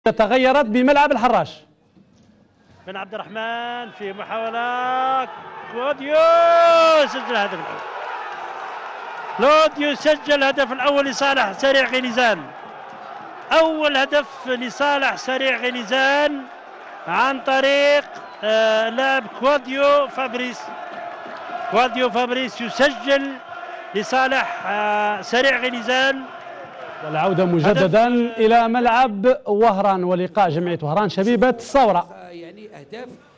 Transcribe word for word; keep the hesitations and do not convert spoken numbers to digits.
تغيرت بملعب الحراش. بن عبد الرحمن في محاولة كلوديو سجل الهدف الأول. كلوديو سجل الهدف الأول لصالح سريع غينيزان. أول هدف لصالح سريع غينيزان عن طريق آه لاعب كلوديو فابريس. كلوديو فابريس يسجل لصالح آه سريع غينيزان. والعودة مجددا إلى ملعب وهران ولقاء جمعية وهران شبيبة الثورة. يعني أهداف